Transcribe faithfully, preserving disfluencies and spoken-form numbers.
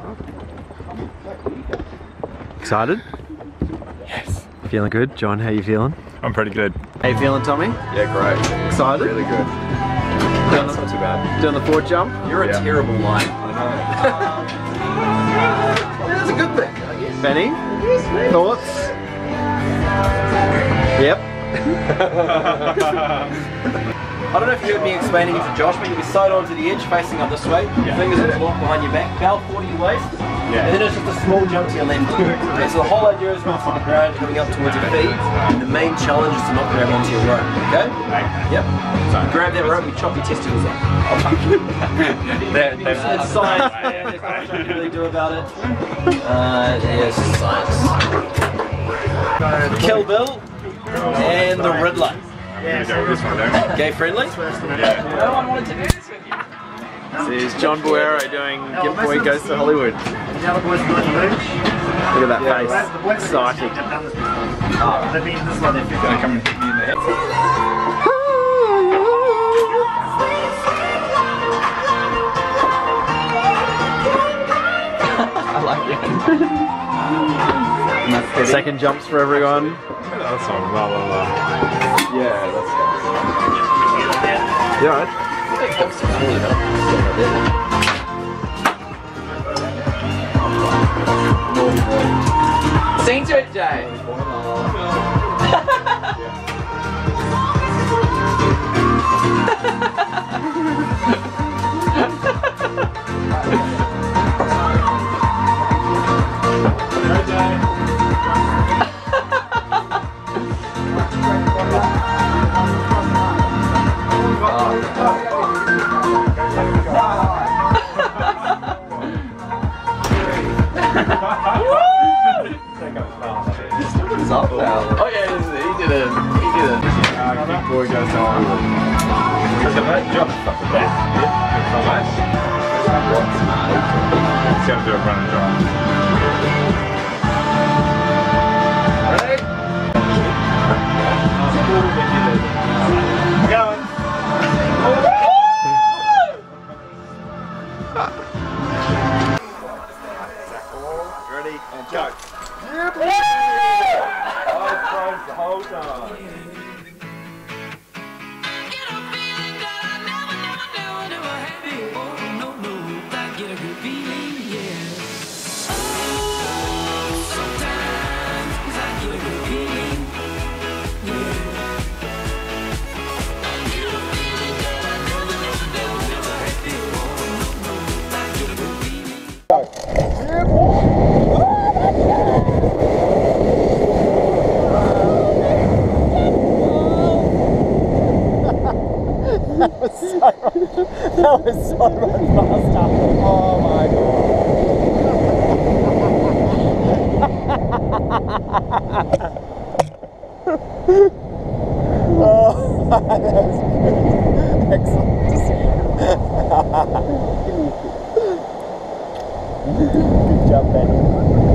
Excited? Yes. Feeling good? John, how you feeling? I'm pretty good. How you feeling, Tommy? Yeah, great. Excited? Really good. Doing That's the, not too bad. doing the forward jump? You're a Yeah. terrible line. I That's a good thing, I guess. Benny? Thoughts? Yep. I don't know if you heard me explaining it to Josh, but you'll be side onto the edge, facing up this way. Yeah. Fingers interlocked behind your back, belt forward your waist. Yeah. And then it's just a small jump to your left. Okay, so the whole idea is not to the ground, coming up towards your feet. And the main challenge is to not grab onto your rope, okay? Yep. So you grab that rope, you chop your testicles off. That, It's science, man. There's not much I can really do about it. Uh, yes, science. Kill Bill and the Riddler. I'm gonna go with this one, don't I? Gay friendly? Yeah. No one wanted to do this with you. This is John Buero doing Get Boy Goes to Hollywood. Look at that face. Exciting. Gonna come and hit me in the head. I like it. Second jumps for everyone. That's one, blah blah blah. Yeah, that's You alright? Sing to it, Jay. Oh yeah, he did it. He did it. Big boy goes to Hollywood. Look at that jump. Yeah. It's gonna do a run and drive. Ready? Going. Ready and go. The whole time. That was so much faster. Oh my god. Oh, that was good. Excellent decision. Good job, Ben.